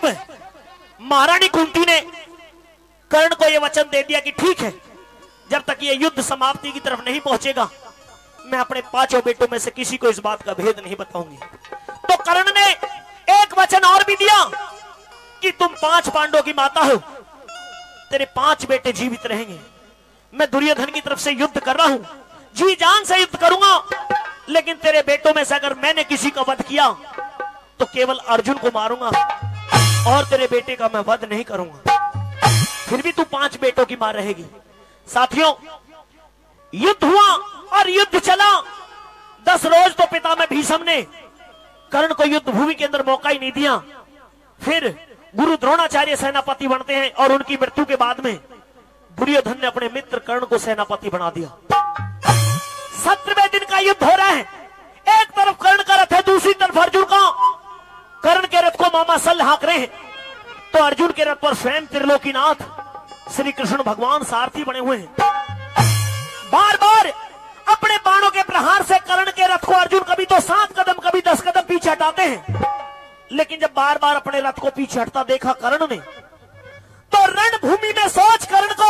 जब महारानी कुंती ने कर्ण को यह वचन दे दिया कि ठीक है, जब तक ये युद्ध समाप्ति की तरफ नहीं पहुंचेगा मैं अपने 5 बेटों में से किसी को इस बात का भेद नहीं बताऊंगी, तो कर्ण ने एक वचन और भी दिया कि तुम 5 पांडवों की माता हो, तेरे 5 बेटे जीवित रहेंगे। मैं दुर्योधन की तरफ से युद्ध कर रहा हूं, जी जान से युद्ध करूंगा, लेकिन तेरे बेटों में से अगर मैंने किसी का वध किया तो केवल अर्जुन को मारूंगा और तेरे बेटे का मैं वध नहीं करूंगा, फिर भी तू 5 बेटों की मां रहेगी। साथियों, युद्ध हुआ और युद्ध चला। 10 रोज तो पितामह भीष्म ने कर्ण को युद्ध भूमि के अंदर मौका ही नहीं दिया। फिर गुरु द्रोणाचार्य सेनापति बनते हैं और उनकी मृत्यु के बाद में दुर्योधन ने अपने मित्र कर्ण को सेनापति बना दिया। 17वें दिन का युद्ध हो रहा है, एक तरफ कर्ण का रथ है, दूसरी तरफ अर्जुन का। कर्ण के रथ को मामा सल हाँक रहे हैं, तो अर्जुन के रथ पर स्वयं त्रिलोकीनाथ श्री कृष्ण भगवान सारथी बने हुए हैं। बार बार अपने बाणों के प्रहार से कर्ण के रथ को अर्जुन कभी तो 7 कदम कभी 10 कदम पीछे हटाते हैं, लेकिन जब बार बार अपने रथ को पीछे हटता देखा कर्ण ने, तो रणभूमि में सोच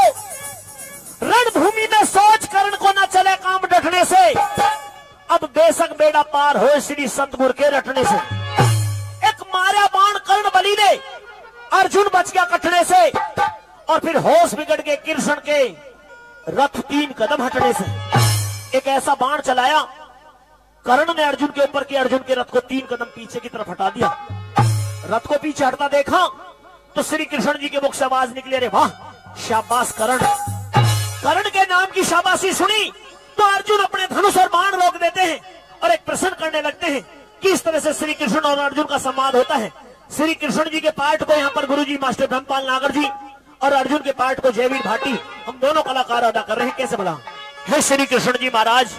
कर्ण को न चले काम डटने से, अब बेशक बेड़ा पार हो श्री सतगुरु के रटने से। एक मारा बाण कर्ण बलि ने, अर्जुन बच गया कटने से, और फिर होश बिगड़ के कृष्ण के रथ 3 कदम हटने से। एक ऐसा बाण चलाया कर्ण ने अर्जुन के ऊपर कि अर्जुन के रथ को 3 कदम पीछे की तरफ हटा दिया। रथ को पीछे हटता देखा तो श्री कृष्ण जी के मुख से आवाज निकली, अरे वाह शाबाश कर्ण। कर्ण के नाम की शाबाशी सुनी तो अर्जुन अपने धनुष और बाण रोक देते हैं और एक प्रश्न करने लगते हैं कि इस तरह से श्री कृष्ण और अर्जुन का संवाद होता है। श्री कृष्ण जी के पार्ट को यहाँ पर गुरुजी मास्टर धर्मपाल नागर जी और अर्जुन के पार्ट को जयवीर भाटी, हम दोनों कलाकार अदा कर रहे हैं। कैसे बोला? हे श्री कृष्ण जी महाराज,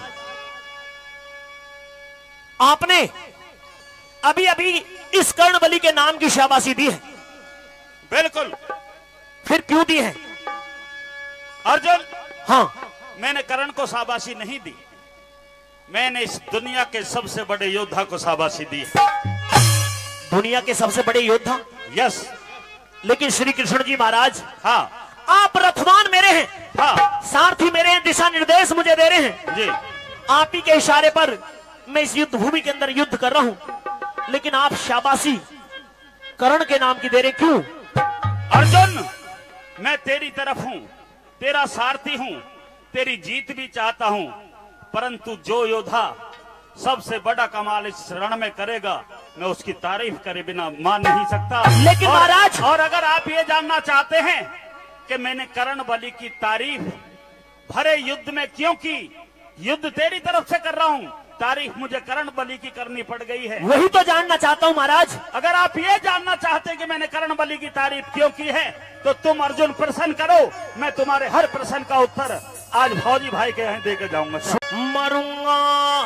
आपने अभी अभी इस कर्ण बलि के नाम की शाबाशी दी है। बिल्कुल। फिर क्यों दी है? अर्जुन, हाँ, मैंने कर्ण को शाबाशी नहीं दी, मैंने इस दुनिया के सबसे बड़े योद्धा को शाबाशी दी है। दुनिया के सबसे बड़े योद्धा? यस। लेकिन श्री कृष्ण जी महाराज, हाँ, आप रथवान मेरे हैं, हाँ, सारथी मेरे हैं, दिशा निर्देश मुझे दे रहे हैं जी। आप ही के इशारे पर मैं इस युद्ध भूमि के अंदर युद्ध कर रहा हूं, लेकिन आप शाबाशी कर्ण के नाम की दे रहे, क्यों? अर्जुन, मैं तेरी तरफ हूं, तेरा सारथी हूं, तेरी जीत भी चाहता हूं, परंतु जो योद्धा सबसे बड़ा कमाल इस रण में करेगा मैं उसकी तारीफ करे बिना मान नहीं सकता। लेकिन महाराज, और अगर आप ये जानना चाहते हैं कि मैंने कर्ण बलि की तारीफ भरे युद्ध में क्यों की, युद्ध तेरी तरफ से कर रहा हूं, तारीफ मुझे कर्ण बलि की करनी पड़ गई है। वही तो जानना चाहता हूं महाराज। अगर आप ये जानना चाहते हैं कि मैंने कर्ण बलि की तारीफ क्यों की है, तो तुम अर्जुन प्रश्न करो, मैं तुम्हारे हर प्रश्न का उत्तर आज फौजी भाई के यहाँ देकर जाऊंगा। मरूंगा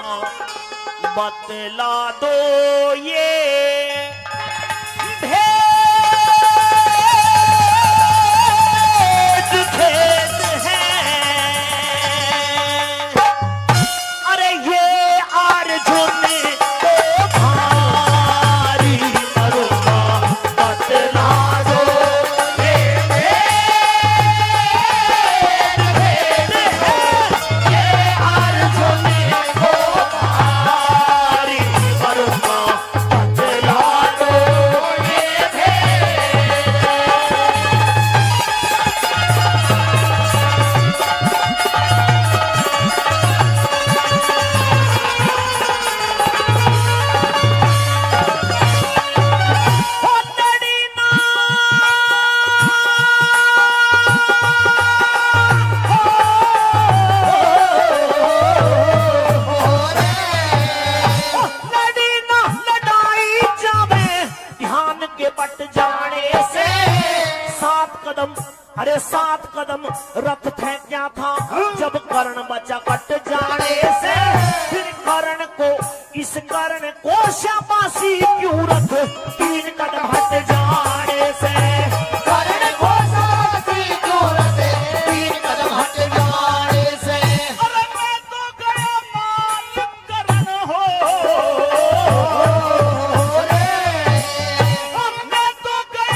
बतला दो ये भेद है, अरे ये अर्जुन को भारी मरूंगा बतला दो ये भेद है, ये अर्जुन को भारी मरूंगा बतला दो ये भेद। अरे 7 कदम रथ फेंका था जब कर्ण बचा कट जाने से, फिर कर्ण को इस कर्ण को शाबाशी क्यों रथ 3 कदम हट जाने से, कर्ण को शाबाशी क्यों रथ 3 कदम हट जाने से। अरे मैं तो गया मालिक कर्ण हो, मैं तो गया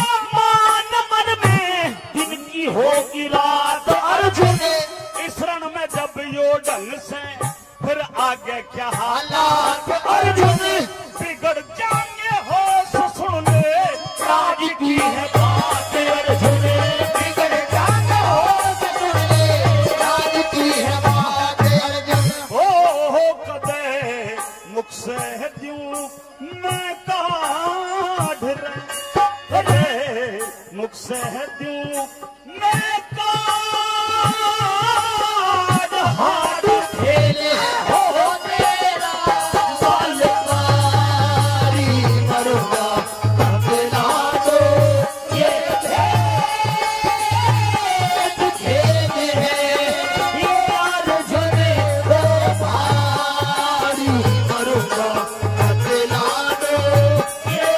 ढंग से फिर आगे क्या हालात अर्जुन बिगड़ जाएंगे होश सुन ले राज की है बात अर्जुन बिगड़ जाएंगे होश सुन ले राज की है बात अर्जुन हो कदे मुख से दूं मैं काढ़ रे मुख से दूं मैं काढ़ हाथ खेले हो तेरा बालकारी मरूंगा बदला दो ये भेद खेल है यार जुने दो भारी मरूंगा बदला दो ये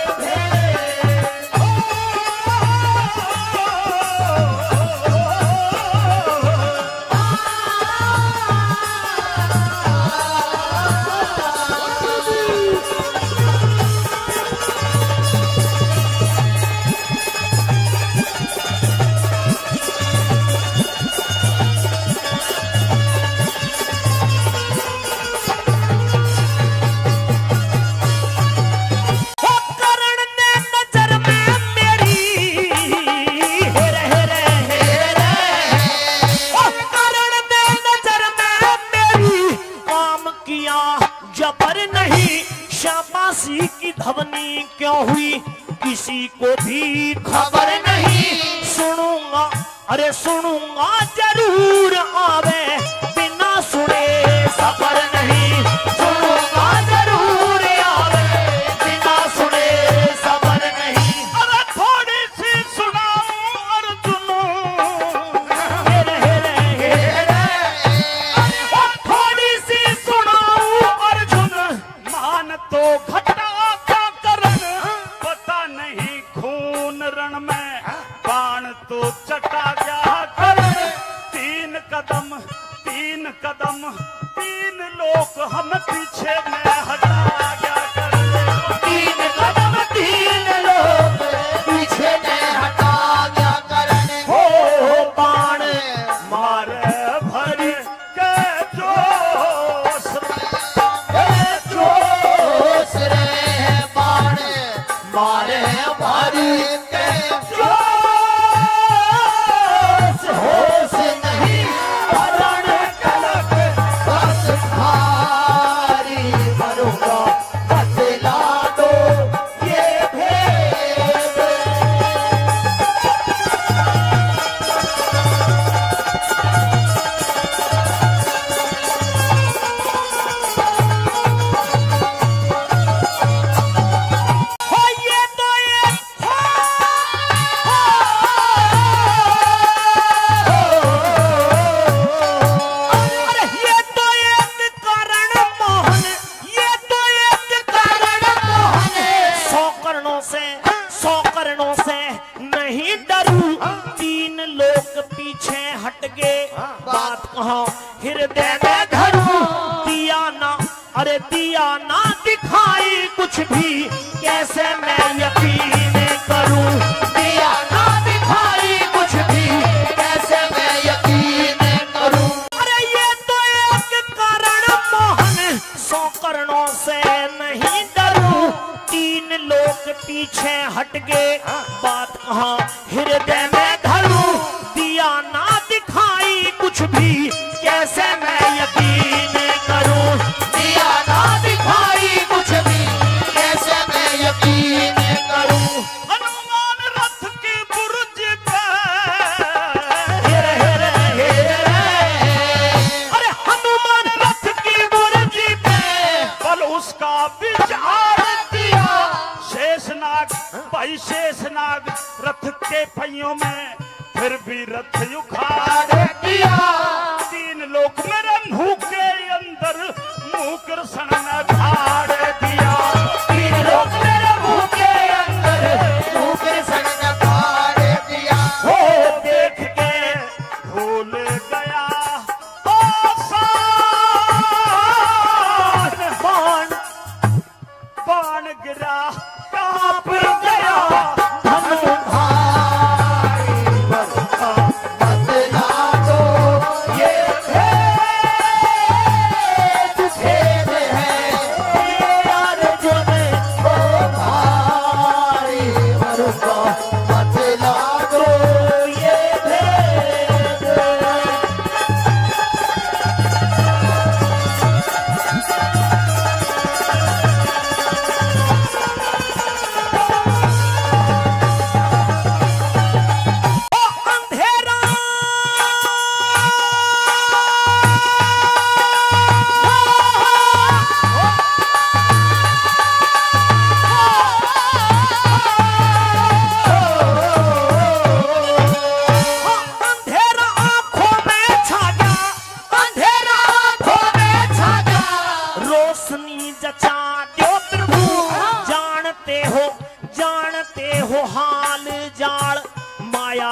शाबाशी की धवनी क्यों हुई किसी को भी खबर नहीं सुनूंगा अरे सुनूंगा जरूर आवे बिना सुने सफर नहीं सुनूंगा जरूर आवे बिना सुने सफर नहीं अरे थोड़ी सी सुनाऊं अर्जुन थोड़ी सी सुनाऊं अर्जुन मान तो घटा का करण पता नहीं खून रण में बाण तो चटा गया करण तीन कदम तीन लोग हम पीछे में हटा गया करण तीन कदम तीन लोग पीछे में हटा गया करण हो बाण मारे भर के जोश रे बाण मारे भर के जोश होश नहीं रण कलक बस भारी मरूंगा बदला दो ये भेद हो ये तो एक अरे ये तो एक कारण मोहन ये तो एक कारण मोहन 100 करणों से नहीं डरू तीन लोग पीछे हट गए बात कहाँ हृदय में धरू दिया ना दिखाई कुछ भी कैसे मैं यकीन करूं दिया ना दिखाई कुछ भी कैसे मैं यकीन करूं अरे ये तो एक कारण मोहन 100 करणों से नहीं डरू तीन लोग पीछे हट गए बात कहाँ हृदय में धरू दिया ना दिखाई कुछ भी कैसे मैं यकीन करूं दिया ना दिखाई कुछ भी कैसे मैं यकीन करूं हनुमान रथ की बुर्ज पे अरे हनुमान रथ की बुर्ज पे बल उसका विचार दिया शेषनाग भाई शेषनाग रथ के पहियों में फिर भी रथ उखाड़ दिया तीन लोग मेरे मुंह के अंदर मुंह कृष्ण ने फाड़ दिया तीन लोग मेरे मुंह के अंदर मुंह कृष्ण ने फाड़ दिया हो देख के भूल गया बाण गिरा कांप गया धनु भाई बदला दो ये भेद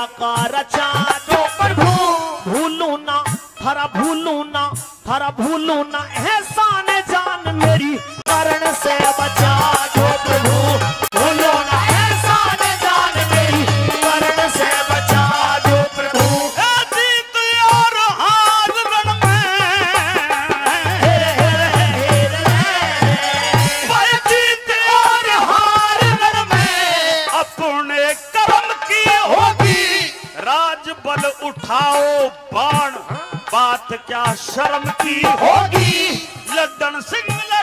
का रचा जो प्रभु, भूलू ना थारा भूलू ना एहसान जान मेरी, करण से बचा जो प्रभु, भूलो ना एहसान जान मेरी, करण से बचा जो प्रभु। जीत और हार रण में, जीत और हार रण में अपने कर्म की होगी, राज बल उठाओ बाण, बात क्या शर्म की होगी, लड्डन सिंह